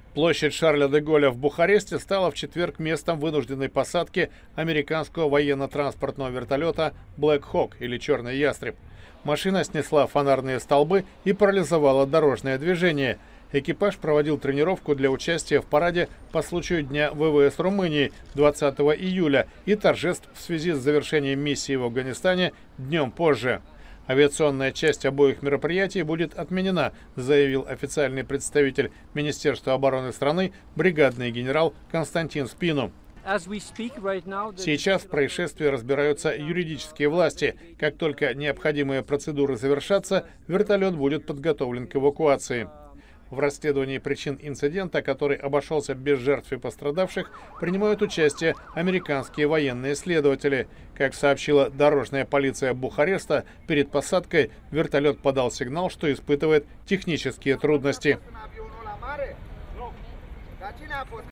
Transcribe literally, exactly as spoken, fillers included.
Площадь Шарля де Голля в Бухаресте стала в четверг местом вынужденной посадки американского военно-транспортного вертолета Black Hawk или Черный ястреб. Машина снесла фонарные столбы и парализовала дорожное движение. Экипаж проводил тренировку для участия в параде по случаю Дня ВВС Румынии двадцатого июля и торжеств в связи с завершением миссии в Афганистане днем позже. Авиационная часть обоих мероприятий будет отменена, заявил официальный представитель Министерства обороны страны, бригадный генерал Константин Спину. Сейчас в происшествии разбираются юридические власти. Как только необходимые процедуры завершатся, вертолет будет подготовлен к эвакуации. В расследовании причин инцидента, который обошелся без жертв и пострадавших, принимают участие американские военные следователи. Как сообщила дорожная полиция Бухареста, перед посадкой вертолет подал сигнал, что испытывает технические трудности.